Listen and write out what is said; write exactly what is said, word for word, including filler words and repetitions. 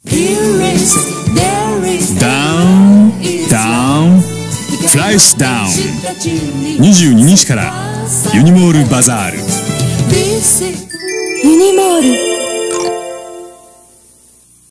ダウンダウンプライスダウン。にじゅうににちからユニモールバザール。 ユニモール。